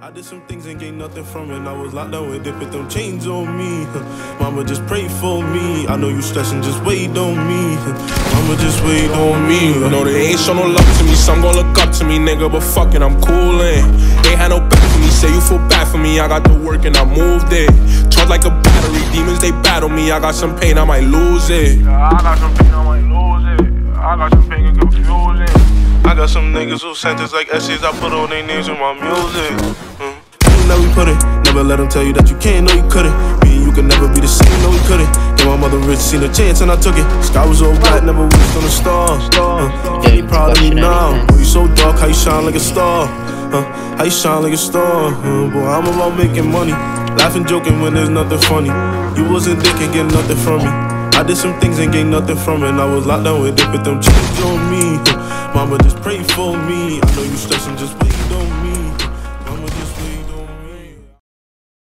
I did some things and gained nothing from it. I was locked down with it, put them chains on me. Mama just pray for me. I know you stressing, just wait on me. Mama just wait on me. No, they ain't show no love to me. Some gon' look up to me, nigga, but fuck it, I'm coolin'. Ain't had no back for me, say you feel bad for me. I got the work and I moved it. Charged like a battery, demons they battle me. I got some pain, I might lose it. I got some pain, I might lose it. I got some pain and confusion. I got some niggas who sent us like essays. I put all their names in my music. You know we put it. Never let them tell you that you can't, no you couldn't. Me and you could never be the same, no we couldn't. Get my mother rich, seen a chance and I took it. Sky was all black, never wished on a star. Yeah, you proud of me now. Boy, you so dark, how you shine like a star. How you shine like a star. Boy, I'm about making money. Laughing, joking when there's nothing funny. You wasn't dick and get nothing from me. I did some things and gained nothing from it. And I was locked down with it, put them chains on me. Mama just pray for me. I know you stressing, just wait.